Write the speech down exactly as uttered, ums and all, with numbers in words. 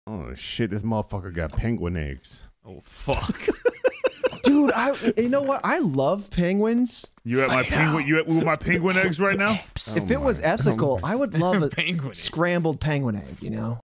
Oh shit! This motherfucker got penguin eggs. Oh fuck. Dude, I you know what? I love penguins. You at my penguin? You at with my penguin eggs right now? If it was ethical, I would love a Penguin eggs. scrambled penguin egg. You know.